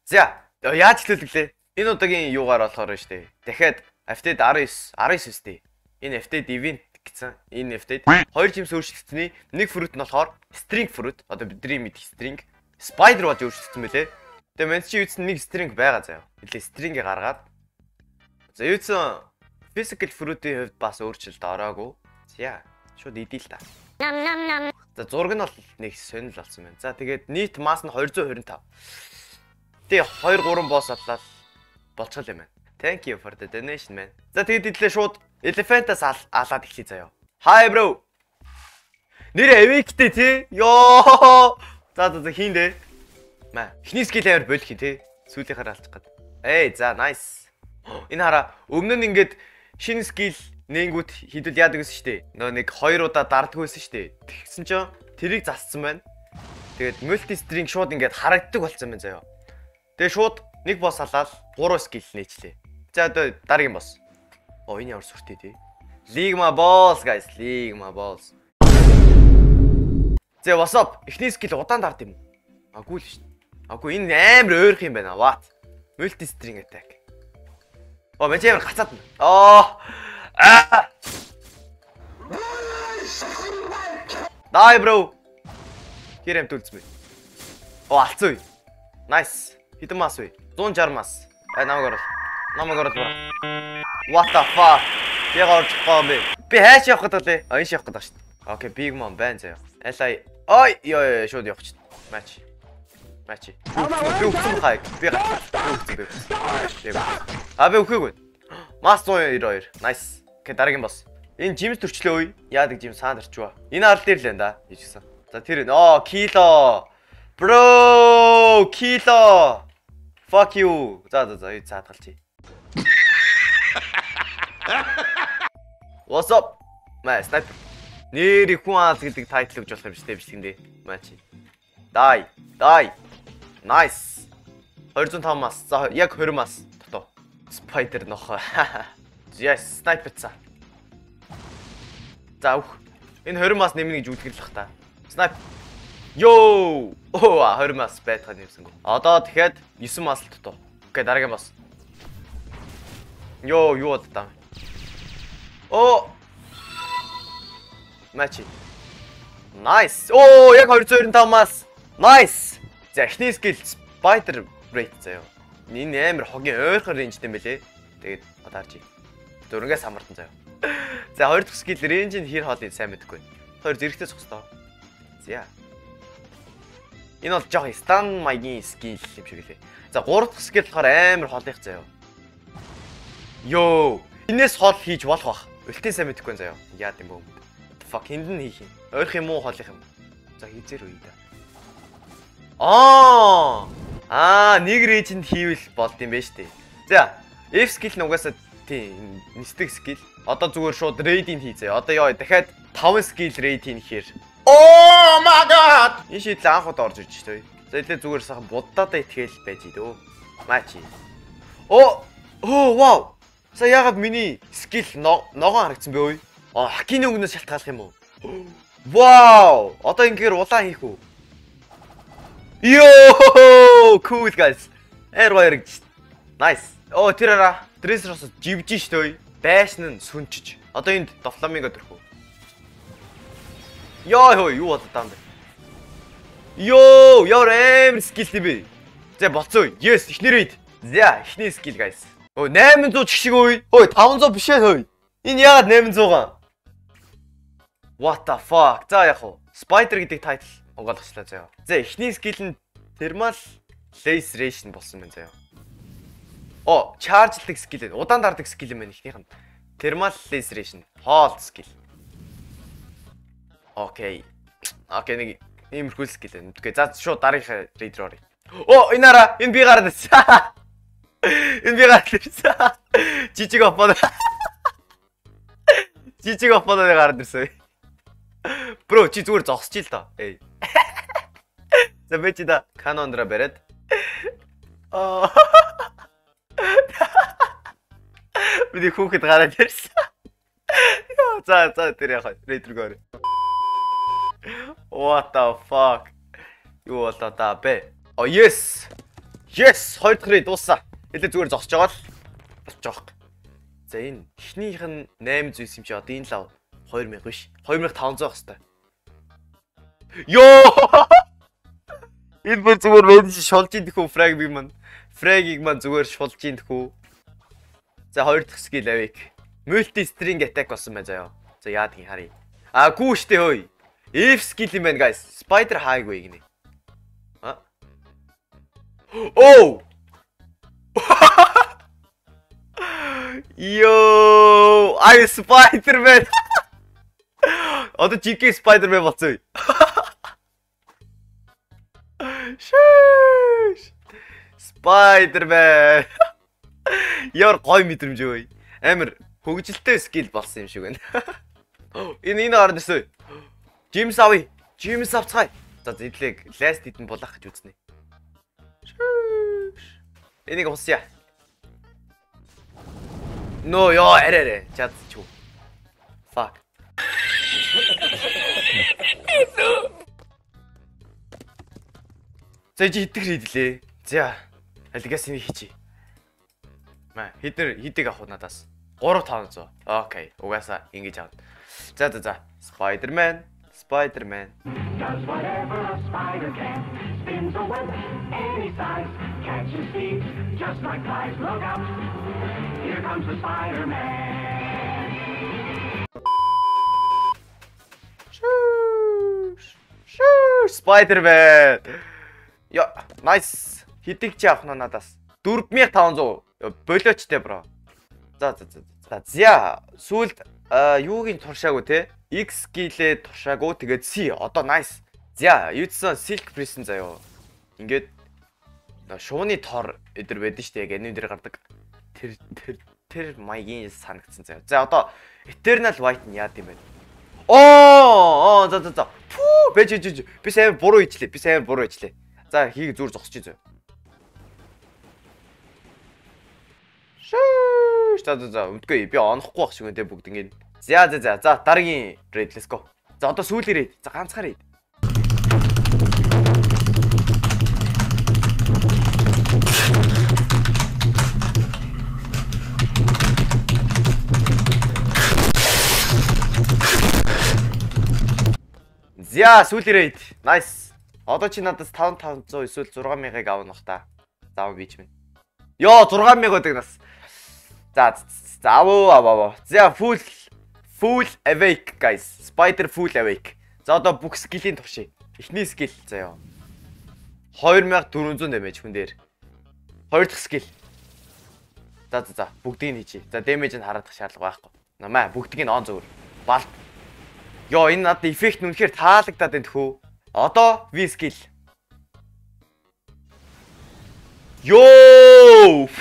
За яаж хэлүүлээ? Энэ удаагийн юугаар болохоор штэ. Дахиад Afted 19 штэ. Энэ Afted event гэсэн. Энэ Afted 2 жимс өөрчлөгдсөний нэг fruit нь болохоор string fruit. Одоо бидний мэдих string spider болж өөрчлөгдсөн мөлий. Тэгээ мэн чи юусэн нэг string байгаа заяа. Хэлээ string-ийг гаргаад. За юусэн physical fruit-ийн хувьд бас өөрчлөлт ороогүй. За шууд идээл та. За зураг нь бол нэг сонирхол болсон байна. За тэгээд нийт масс нь 225. Тэгээ 2 3 босс атлал болчихл юм байна. Thank you for the donation man. За тэгээд идлээ шууд elephant-аас алаад эхлэе заяа. Hi bro. Нэр эвиктэй тий. Йоо. За хийн дээ. Маа. Эхний скил аваар болох юм тий. Сүүлийнхаар алчих гээд. За nice. Энэ хараа өмнө нь ингээд шинэ скил нэнгүүт хідэл яадаг гэсэн штэ. Нөө нэг 2 удаа дарддаг байсан штэ. Тэгсэн чинь тэрийг засцсан байна. Тэгээд multi string шууд ингээд харагддаг болсон байна заяа. Тэгээд шууд нэг босс халаад 3 скил нээчлээ. За одоо дараагийн босс. Энэ ямар сүртэй тий. Ligma balls guys, Ligma balls. За what's up? Эхний скил удаан дард юм уу? Аггүй л шүү. Аггүй энэ амар ойрох юм байна. What? Multi string attack. Мэн ямар гацаад. Дай bro. Хэрэм төлцмээ. Алцгүй. Nice. Хэдэн мас вэ? 160 мас. Намайг орол. What the fuck? Яг орж байгаа юм. Би хайш явах гэдэг лээ. Энэ шавах гэдэг шүү дээ. Окей, big mom байна заяа. Алай. Ой, ёо шууд явах чинь. Матч. Би үхсэн хайг. Би үхсэн. Би үхээгүй. Мас 192. Nice. Окей, дараагийн босс. Энэ жимс төрчлөө үе. Яадаг жим саанд орчваа. Энэ арал дээр л байна да. Ийжсэн. За тэр кило. Bro, kilo. Fuck you. За заадгалчи. What's up? Маа снайпер. Нэр хүн аал гэдэг тайтл өгч болох юм шүү дээ бичлэгэндээ. Маа чи. Die. Nice. 205 мас. За яг 20 мас. Тото. Spider нохоо. Yes, снайпер цаа. За өөх. Энэ 20 мас нэмнэ гэж үлдэрлэх та. Снайп. Йоо! 20 мас байтгаа нэмсэнгүү. Одоо тэгэхээр 9 мас л тото. Окей, дараагийн босс. Йоо, юу удаа. Матч. Nice. Яг 225 мас. Nice. За эхний скил spider rate заяа. Энэ амар хогийн ойрхон рейнжтэй юм байлээ. Тэгээд одоо харж. Дөрөнгөөс хамардан заяа. За хоёр дахь скил рейнж нь хэр хоолыг сайн мэдэхгүй. Хоёр зэрэгтэй цогцлоо. За. Энэ бол жоох стан маягийн скил юм шиг лээ. За гурав дахь скил болохоор амар хоолих заяа. Йоо. Энээс хоол хийж болох бах. Өлтөө сайн мэдэхгүй заяа. Яад юм бөө. Fuck энд нь хийх юм. Ойрох юм уу хоолих юм. За хийзэр үе да. Нэг рейжинд хийвэл болд юм байна штэ. За, F skill нь угаасаа тийм нисдэг skill. Одоо зүгээр шууд raid-ийг хийзээ. Одоо яа дахиад 5 skill raid хийхээр. Oh my god! Энэ шийдэл анх удаа орж ирж штэ. За илээ зүгээр сайхан буддаадаа итгэл байж идөө. Мачи. Wow. За яагаад миний skill ногоон харагдсан бэ ой? Хакины өнгнөөс шалтгаалах юм уу? Wow! Одоо ингээр улаан хийх үү? Yo! Cool guys. Эргойрэг. Nice. Тэр араа Tracer-оос живж штэ. Байшин нь сүнчиж. Одоо энд Doflamingo төрхөө. Ёо юу болоод таанд. Ёо, ямар амар скил юм бэ? За болцоо. Yes, эхнэрээ. За, эхний скил guys. 800 ч шиг ой. 500 биш ээ. Энэ яагаад 800 га? What the fuck? За яг уу. Spider гэдэг тайтл онгойлгочлаа заяа. За эхний скил нь thermal laceration болсон байна заяа. Charge-даг скил ээ. Удаан дардаг скил юм байна эхнийх нь. Thermal laceration, hold скил. Окей, нэг иймэрхүү скил байна. Окей, за шууд дараагийн рейдер оръё. Энэ араа, энэ би гараад ирсэн. Жижиг оппонент. Гараад ирсэн. Бро, чи зүгээр зогсож ил та. За би чи да канондра бариад. Би хүүхэд гараад ирсэн. За тэр яхаа рейдер гоор. What the fuck? Юу болоо та бэ? Yes. Yes, хоёр дахь рейд дууссан. Хэлээ зүгээр зогсож байгаа л босч байгаа. За энэ эхнийх нь 800 юм чи одоо энэ лав 2000 биш. 2500 байх хэвээр. Йоо! Энэ бүр зүгээр мэдээж шулж идэх үү фрагиг маань. Фрагиг маань зүгээр шулж идэх үү. За хоёр дахь скил авик. Multi string attack болсон байна заяа. За яадгийг харъя. Гүү штэ хөөе. F skill юм байна guys. Spider хайгүй гинэ. Oh! Yo, I Spider-Man. Одоо GK Spider-Man болцсон. Шш. Spider-Man. Яар гой мэдрэмж өөй. Амар хөгжилтэй скил болсон юм шиг байна. Энэ орноосоо. Джимс авъя. Джимс авцгаая. За эдлэг ласт хитэн булах гэж үзнэ. Энийг усъя. No, ёо арай. Чад чүү. Fuck. За хитэг хийдлээ. За алигаас энийг хийчи. Маа хитэг авах надаас 3500. Окей. Угаасаа ингэж авна. За. Spider-Man. Does whatever a spider can. Spins a web any size. Catches thieves just like flies. Look out. Here comes the Spider-Man. Spider-Man. Yo, nice. Хитэг чи авах нь надаас 4500. Болоочтой бро. За. Сүүлд юугийн туршаагүй те? X skill-ээ туршаагүй тэгээд C одоо nice. За, юудсан Silk Prison заяо. Ингээд шууны тор өдр байдэн штэ яг аним дээр гардаг. Тэр маягийн санагдсан заяо. За одоо Eternal White нь яад юм бэ? За. Фүү, бэж. Би сайн буруу хийчлээ. За, хийг зүр зогсчих заяо. За, өмдгөө би онохгүй байх шиг үнтэй бүгд ингэ. За, дараагийн raid let's go. За, одоо сүүлийн raid. За, ганцхан raid. За, сүүлийн raid. Nice. Одоо чи надаас 5500 эсвэл 6000-ыг авах бах та. Заав бич минь. Йоо, 6000 гэдэг нас. За, аваа. За, full awake guys. Spider full awake. За одоо бүх скиллийн туршия. Эхний скил заяа. 2400 damage хүн дээр. Хоёр дахь скил. За, бүгдийг нь хийчи. За, damage нь хараадах шаардлага байхгүй. Намаа бүгдийг нь он зөвөр. Балт. Йоо, энэ надад эффект нь үнэхээр таалагдаад байна тхүү. Одоо V skill. Йоо!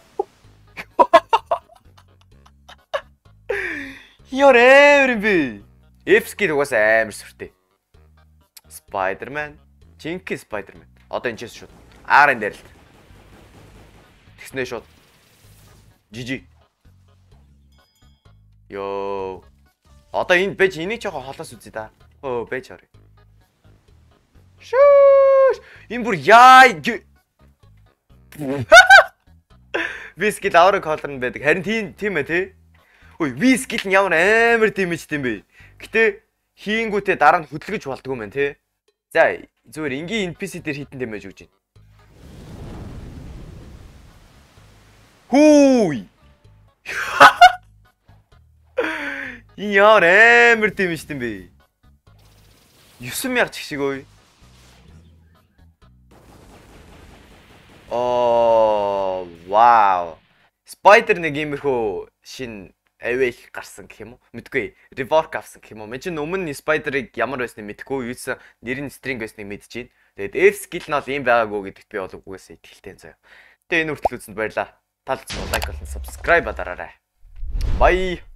You're every F skill угаасаа амар сүртэй. Spider-Man, жинхэнэ Spider-Man. Одоо энэ ч шууд R-ын дээр л. Тэгснэ шууд. GG. Йоо. Одоо энэ бэж энийг жоохон холоос үзье да. Бэж орё. Шш. Энэ бүр яа. Вискил авраг колор нь байдаг. Харин тийм ээ тий. Ой, V-skill нь ямар амар дэмэжтэй юм бэ? Гэтэ хийнгүүтээ дараа нь хөдөлгөж болдгоо мэн тий. За, зүгээр энгийн NPC дээр хитэн дэмэж өгч байна. Хүй! Яар амар дэмэжтэй юм бэ? 9000 ч шиг ой. Вау. Spider нэг иймэрхүү шин awake гарсан гэх юм уу? Мэдгүй. Rework авсан гэх юм уу? Мен чинь өмнө Spider-ыг ямар байсныг мэдэхгүй. Юусэн нэрийн string байсныг мэдчихээн. Тэгээд F skill нь бол ийм байгаагүй гэдэгт би бол үгүйсээ итгэлтэй заяа. Тэгээ энэ хүртэл үзсэнд баярлалаа. Талцсан лайк болон subscribe дараарай. Bye.